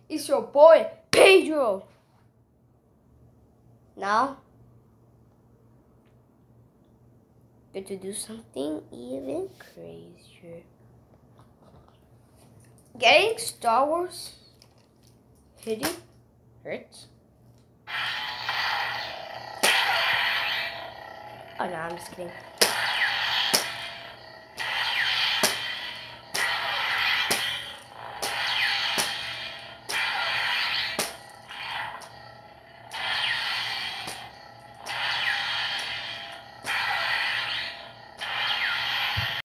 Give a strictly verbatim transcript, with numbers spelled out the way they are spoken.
It's your boy, Pedro. Now, we're going to do something even crazier. Getting Star Wars hitting hurts. Oh no, I'm just kidding.